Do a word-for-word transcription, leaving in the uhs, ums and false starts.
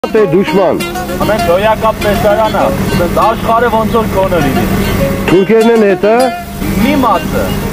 Թե դուշման։ Ամեն գոյակապ տեսարանա, դա աշխարհը ոնց որ կոներ իրի։ Թուրքերն են հետը։ Մի մասը